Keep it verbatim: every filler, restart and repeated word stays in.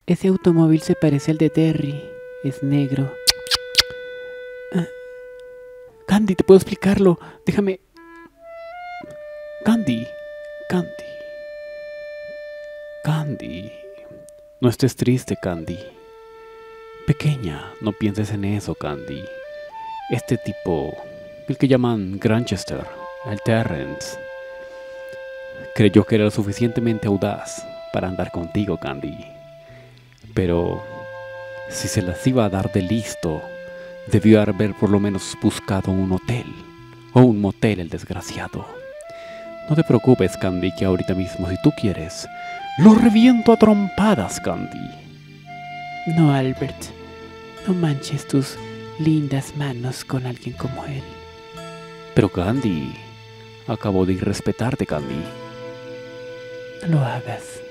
Ese automóvil se parece al de Terry. Es negro. Ah, Candy, te puedo explicarlo. Déjame... Candy. Candy. Candy. No estés triste, Candy. Pequeña, no pienses en eso, Candy. Este tipo, el que llaman Granchester, el Terrence, creyó que era lo suficientemente audaz para andar contigo, Candy. Pero si se las iba a dar de listo, debió haber por lo menos buscado un hotel o un motel, el desgraciado. No te preocupes, Candy, que ahorita mismo, si tú quieres, lo reviento a trompadas, Candy. No, Albert, no manches tus lindas manos con alguien como él. Pero Candy, acabo de irrespetarte, Candy. No lo hagas.